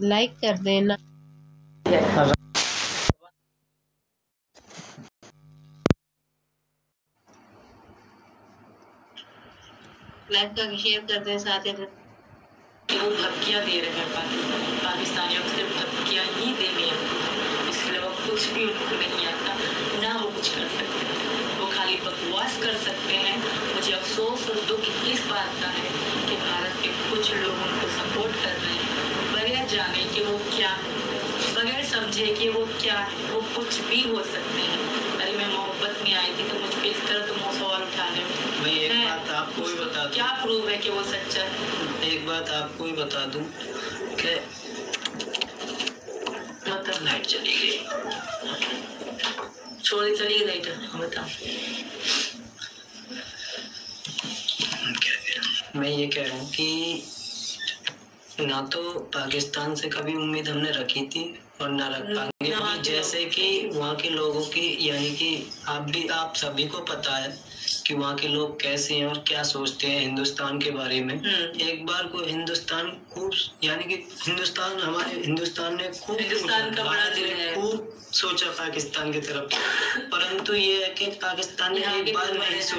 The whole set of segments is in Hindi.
लाइक कर देना। लाइक करके शेयर कर दें साथ ही। वो धमकियाँ दे रहे हैं पाकिस्तानियों को, सिर्फ धमकियाँ ही देनी है, इसलिए वो कुछ भी उनको नहीं आता, ना वो कुछ कर सकते हैं, वो खाली बकवास कर सकते हैं। मुझे अफसोस और दुख इस बात का है कि भारत के कुछ लोग उनको सपोर्ट कर रहे हैं, बगैर जाने कि वो क्या है, बगैर समझे कि वो क्या है, वो कुछ भी हो सकते हैं। अरे मैं मोहब्बत में आई थी तो मुझ पर इस तरह तुम सवाल उठा रहे हो। मैं एक बात आपको ही बता दूं, क्या प्रूव है कि वो सच्चा है? एक बात आपको ही बता दूं कि मतलब लाइट चली गई, छोड़ी चली गई लाइट, बताओ। मैं ये कह रहा हूँ कि ना तो पाकिस्तान से कभी उम्मीद हमने रखी थी और ना रख पाएंगे, जैसे कि वहाँ के लोगों की, यानी कि आप सभी को पता है कि वहाँ के लोग कैसे हैं और क्या सोचते हैं हिंदुस्तान के बारे में। एक बार को हिंदुस्तान खूब, यानी कि हमारे हिंदुस्तान ने खूब, हिंदुस्तान का बड़ा दिल है, खूब सोचा पाकिस्तान की तरफ, परंतु ये है कि पाकिस्तान ने एक बार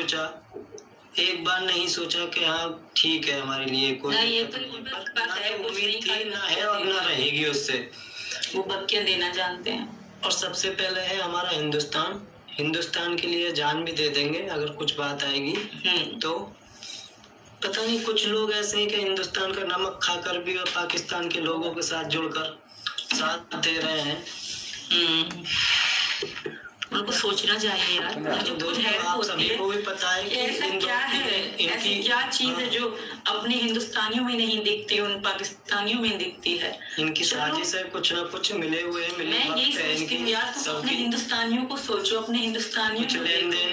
नहीं सोचा कि हाँ ठीक है हमारे लिए कोई उम्मीद थी ना है और ना रहेगी उससे। वो बक्के देना जानते हैं। और सबसे पहले है हमारा हिंदुस्तान के लिए जान भी दे देंगे अगर कुछ बात आएगी। तो पता नहीं कुछ लोग ऐसे हैं कि हिंदुस्तान का नमक खाकर भी और पाकिस्तान के लोगों के साथ जुड़कर साथ दे रहे हैं। उनको सोचना चाहिए यार, जो कुछ है आप सभी को भी पता है कि ऐसा क्या है, ऐसी क्या चीज है जो अपने हिंदुस्तानियों में नहीं दिखती, उन पाकिस्तानियों में दिखती है। इनकी साजिश है, कुछ ना कुछ मिले हुए हैं। मैं यही सोचती हूँ यार, तुम अपने हिंदुस्तानियों को सोचो, अपने हिंदुस्तानियों को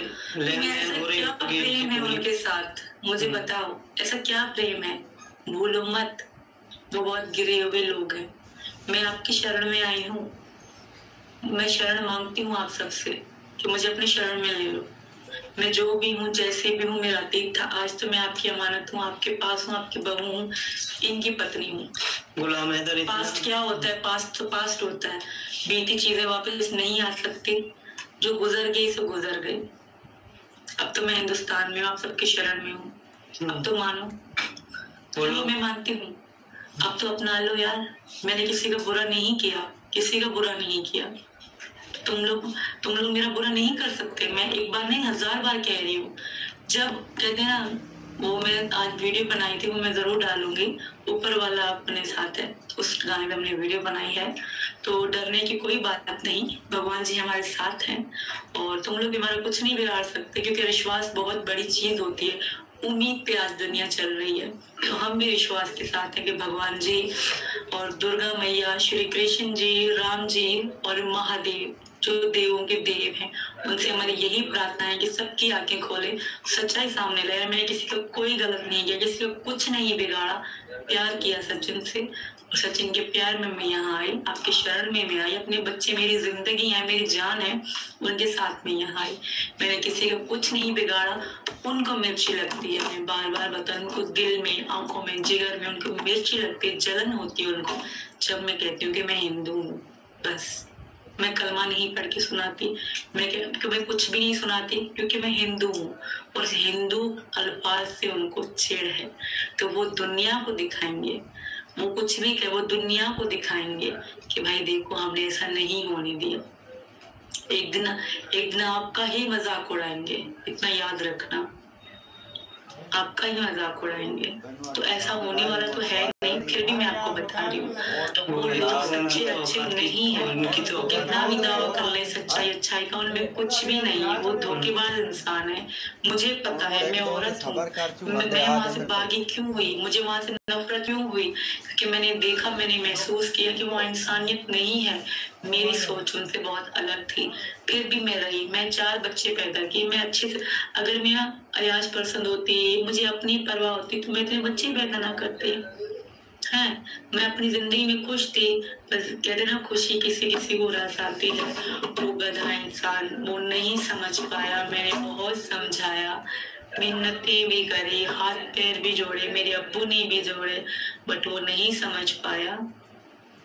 क्या प्रेम है उनके साथ, मुझे बताओ ऐसा क्या प्रेम है। भूलो मत, वो बहुत गिरे हुए लोग हैं। मैं आपकी शरण में आई हूँ, मैं शरण मांगती हूँ आप सबसे कि मुझे अपनी शरण में ले लो। मैं जो भी हूँ, जैसे भी हूँ, मेरा अतीत था, आज तो मैं आपकी अमानत हूँ, आपके पास हूँ, आपकी बहू हूँ, इनकी पत्नी हूँ। गुलाम हैदर, पास्ट क्या होता है? पास्ट तो पास्ट होता है, बीती चीजें वापस नहीं आ सकती, जो गुजर गई सो गुजर गई। अब तो मैं हिंदुस्तान में हूँ, आप सबकी शरण में हूँ, अब तो मानो। चलो मैं मानती हूँ, अब तो अपना लो यार। मैंने किसी का बुरा नहीं किया, तुम लोग मेरा बुरा नहीं कर सकते। मैं एक बार नहीं 1000 बार कह रही हूँ। जब कहते हैं ना, वो मैं आज वीडियो बनाई थी, वो मैं जरूर डालूंगी, ऊपर वाला अपने साथ है, उस गाने में हमने वीडियो बनाई है। तो डरने की कोई बात नहीं, भगवान जी हमारे साथ हैं और तुम लोग हमारा कुछ नहीं बिगाड़ सकते, क्योंकि विश्वास बहुत बड़ी चीज होती है। उम्मीद पे आज दुनिया चल रही है, तो हम भी विश्वास के साथ हैं कि भगवान जी और दुर्गा मैया, श्री कृष्ण जी, राम जी और महादेव जो देवों के देव हैं, उनसे हमारी यही प्रार्थना है कि सबकी आंखें खोले, सच्चाई सामने लाए। मैंने किसी का कोई गलत नहीं किया, किसी को कुछ नहीं बिगाड़ा, प्यार किया सचिन से, और सचिन के प्यार में मैं यहाँ आई, आपके शरण में मैं आई। अपने बच्चे मेरी जिंदगी है, मेरी जान है, उनके साथ में यहाँ आई। मैंने किसी का कुछ नहीं बिगाड़ा। उनको मिर्ची लगती है, मैं बार बार बता, उनको दिल में, आंखों में, जिगर में उनको मिर्ची लगती है, जलन होती है उनको जब मैं कहती हूँ कि मैं हिंदू हूँ। बस मैं कलमा नहीं पढ़ के सुनाती, मैं कुछ भी नहीं सुनाती, क्योंकि मैं हिंदू हूँ और हिंदू अल्फाज से उनको छेड़ है। तो वो दुनिया को दिखाएंगे, वो कुछ भी कहे, वो दुनिया को दिखाएंगे कि भाई देखो हमने ऐसा नहीं होने दिया। एक दिन आपका ही मजाक उड़ाएंगे, इतना याद रखना, आपका ही मजाक उड़ाएंगे। तो ऐसा होने वाला तो है नहीं, फिर भी मैं आपको बता रही हूँ, तो वो लोग सच्चे अच्छे नहीं है। वो कितना भी दावा कर ले सच्चाई अच्छाई का, उनमें कुछ भी नहीं है, वो धोखेबाज इंसान है। मुझे पता है, मैं औरत हूँ, मैं वहां से भागी क्यों हुई, मुझे वहां से नफरत क्यों हुई, क्योंकि मैंने देखा, मैंने महसूस किया कि वो इंसानियत नहीं है। मेरी सोच उनसे बहुत अलग थी, फिर भी मैं रही। मैं 4 बच्चे पैदा किए, मैं अच्छे से, अगर मेरा अयाज पसंद होती, मुझे अपनी परवाह होती, तो मैं इतने बच्चे पैदा ना करती है। मैं अपनी जिंदगी में खुश थी, बस कहते ना खुशी किसी किसी को रस आती है। वो गधा इंसान वो नहीं समझ पाया, मैंने बहुत समझाया, मिन्नतें भी करी, हाथ पैर भी जोड़े, मेरे अब्बू ने भी जोड़े, बट वो नहीं समझ पाया।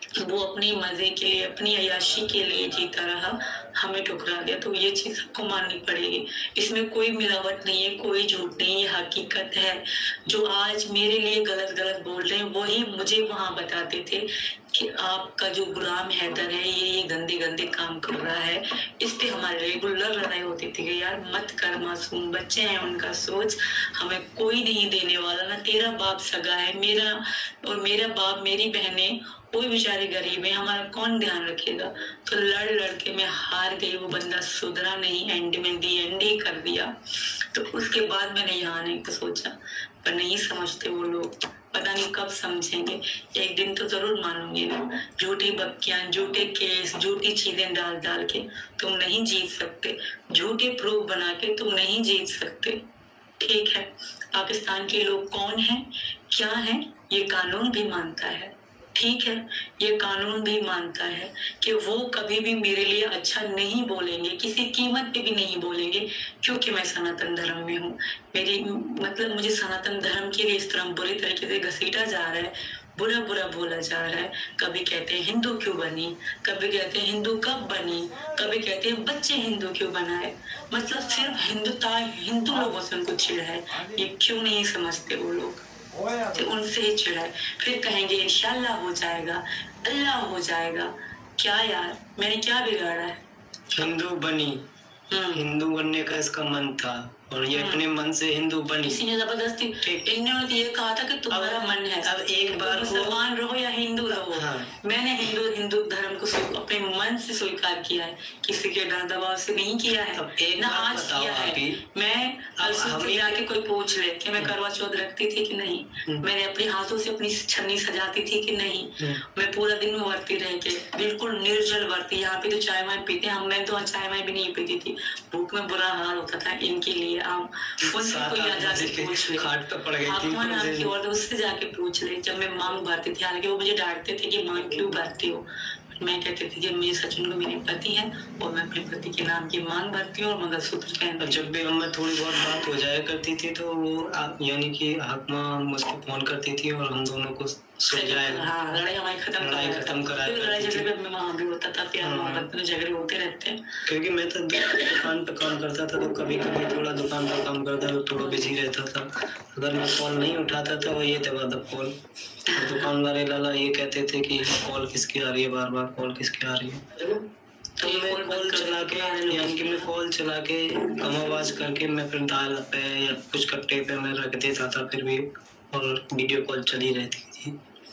वो अपनी मजे के लिए, अपनी अय्याशी के लिए जीता रहा, हमें ठुकरा दिया। तो ये चीज सबको माननी पड़ेगी। इसमें कोई मिलावट नहीं है, कोई झूठ नहीं, ये हकीकत है। जो आज मेरे लिए गलत गलत बोल रहे हैं वही मुझे वहां बताते थे कि आपका जो गुलाम हैदर है ये गंदे गंदे काम कर रहा है। इस पे हमारी रेगुलर लड़ाई होती थी कि यार मत कर, मासूम बच्चे हैं, उनका सोच, हमें कोई नहीं देने वाला। ना तेरा बाप सगा है, मेरा और मेरा बाप, मेरी बहनें, कोई बेचारे गरीब है, हमारा कौन ध्यान रखेगा। तो लड़ लड़ के मैं हार गई। वो बंदा सुधरा नहीं, एंड में दी एंडी कर दिया। तो उसके बाद मैंने यहाँ आने को सोचा, पर नहीं समझते वो लोग। पता नहीं कब समझेंगे, एक दिन तो जरूर मानूंगी ना। झूठी बक्कियां, झूठे केस, झूठी चीजें डाल डाल के तुम नहीं जीत सकते। झूठे प्रूफ बना के तुम नहीं जीत सकते। ठीक है, पाकिस्तान के लोग कौन हैं, क्या हैं, ये कानून भी मानता है। ठीक है, ये कानून भी मानता है कि वो कभी भी मेरे लिए अच्छा नहीं बोलेंगे, किसी कीमत पे भी नहीं बोलेंगे, क्योंकि मैं सनातन धर्म में हूँ। मेरी मतलब मुझे सनातन धर्म के लिए इस तरह बुरी तरीके से घसीटा जा रहा है, बुरा बुरा बोला जा रहा है। कभी कहते हैं हिंदू क्यों बनी, कभी कहते हैं हिंदू कब बनी, कभी कहते हैं बच्चे हिंदू क्यों बनाए। मतलब सिर्फ हिंदू लोगों से उनको चिढ़ है। ये क्यों नहीं समझते वो लोग, तो उनसे ही चिढ़ा है। फिर कहेंगे इंशाल्लाह हो जाएगा, अल्लाह हो जाएगा। क्या यार, मैंने क्या बिगाड़ा है। हिंदू बनी, हिंदू बनने का इसका मन था और ये अपने मन से हिंदू बनी। किसी ने जबरदस्ती, इन्होंने तो ये कहा था कि तुम्हारा मन है, अब एक बार मुसलमान रहो या हिंदू रहो। हाँ। मैंने हिंदू धर्म को अपने मन से स्वीकार किया है, किसी के डर दबाव से नहीं किया है। ना आज किया है। मैं हम जाके कोई पूछ ले कि मैं करवा चौथ रखती थी कि नहीं, मैंने अपने हाथों से अपनी छन्नी सजाती थी कि नहीं, मैं पूरा दिन वर्ती रह के, बिल्कुल निर्जल वर्ती। यहाँ पे तो चाय वाय पीते हैं, मैं तो चाय वाय भी नहीं पीती थी। भूख में बुरा हाल होता था इनके लिए। उनसे कोई जाके पूछ ले, खाट पे पड़ गई थी आपकी और उससे जाके पूछ ले। जब मैं मांग भरती थी, हालांकि वो मुझे डांटते थे कि मांग क्यों भरती हो, मैं कहती थी कि मुझे सचिन को मेरे पति है और मैं अपने पति के नाम की मांग भरती हूँ और मंगलसूत्र पहनती हूँ। जब भी हमें थोड़ी बहुत बात हो जाया करती थी तो वो यानी कि हाकमा मुझको फोन करती थी और हम दोनों को सुलझाएगा। हाँ, लड़ाई हमारी खत्म करा लड़ाई झगड़े में वहाँ भी होता था, प्यार मोहब्बत में झगड़े होते रहते हैं। क्योंकि मैं तो दुकान पे काम करता था, तो कभी कभी थोड़ा दुकान पे काम करता तो थोड़ा बिजी रहता था। अगर मैं कॉल नहीं उठाता था ये दबा दब कॉल, दुकान वाले लाला ये कहते थे कि कॉल किसकी आ रही है, बार बार कॉल किसकी आ रही है। तो मैं कॉल चला के, यानी कि मैं कॉल चला के कम आवाज करके मैं फिर दाल पे या कुछ कट्टे पे मैं रख देता था फिर भी, और वीडियो कॉल चली रहती थी,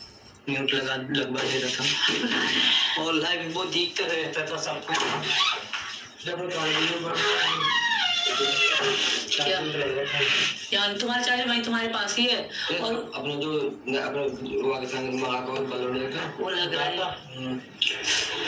म्यूट लगवा देता था और लाइव वो देखते रहता था सब कुछ। यार तुम्हारे चार्जर भाई तुम्हारे पास ही है और अपना जो अपना पाकिस्तान का वो लग रहा है।